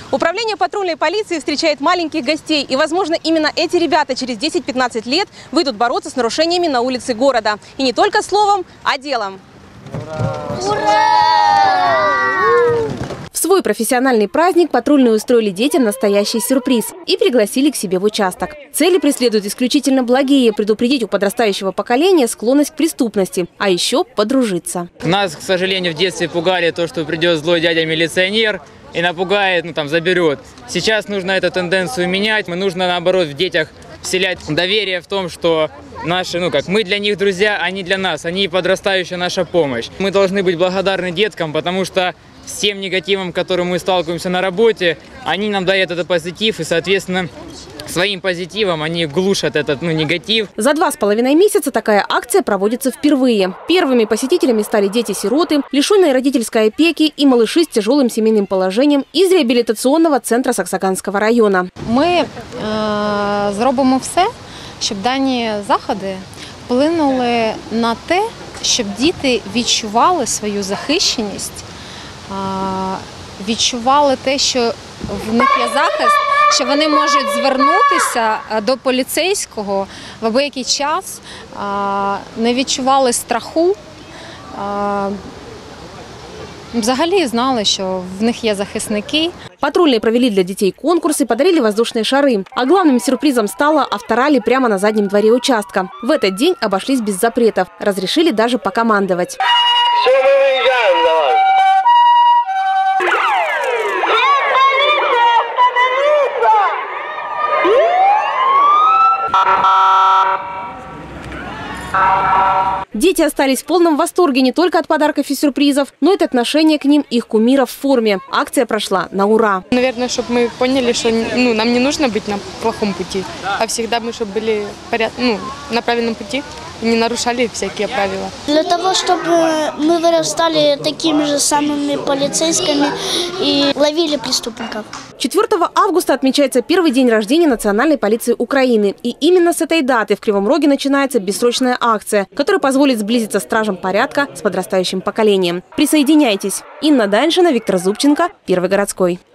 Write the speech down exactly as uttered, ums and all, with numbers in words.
Управление патрульной полиции встречает маленьких гостей. И, возможно, именно эти ребята через десять-пятнадцать лет выйдут бороться с нарушениями на улице города. И не только словом, а делом. Ура! Ура! В свой профессиональный праздник патрульные устроили детям настоящий сюрприз и пригласили к себе в участок. Цели преследуют исключительно благие – предупредить у подрастающего поколения склонность к преступности, а еще подружиться. Нас, к сожалению, в детстве пугали то, что придет злой дядя-милиционер и напугает, ну там заберет. Сейчас нужно эту тенденцию менять. Мы нужно, наоборот, в детях вселять доверие в том, что наши, ну как, мы для них друзья, они для нас, они подрастающая наша помощь. Мы должны быть благодарны деткам, потому что с тем негативом, которым мы сталкиваемся на работе, они нам дают этот позитив, и, соответственно, своим позитивом они глушат этот ну, негатив. За два с половиной месяца такая акция проводится впервые. Первыми посетителями стали дети-сироты, лишенные родительской опеки и малыши с тяжелым семейным положением из реабилитационного центра Саксаганского района. Ми е, зробимо все, щоб дані заходи вплинули на те, щоб діти відчували свою захищеність, відчували те, що в них є захист, що вони можуть звернутися до поліцейського в будь-який час, не відчували страху, взагалі знали, что в них есть захисники. Патрульные провели для детей конкурсы, подарили воздушные шары. А главным сюрпризом стало авторалли прямо на заднем дворе участка. В этот день обошлись без запретов. Разрешили даже покомандовать. Все, мы выезжаем, давай. Дети остались в полном восторге не только от подарков и сюрпризов, но и от отношения к ним их кумиров в форме. Акция прошла на ура. Наверное, чтобы мы поняли, что ну, нам не нужно быть на плохом пути, а всегда мы чтобы были поряд... ну, на правильном пути и не нарушали всякие правила. Для того, чтобы мы вырастали такими же самыми полицейскими и ловили преступников. четвёртого августа отмечается первый день рождения Национальной полиции Украины. И именно с этой даты в Кривом Роге начинается бессрочная акция, которая позволит сблизиться стражам порядка с подрастающим поколением. Присоединяйтесь. Инна Даньшина, Виктор Зубченко, Первый городской.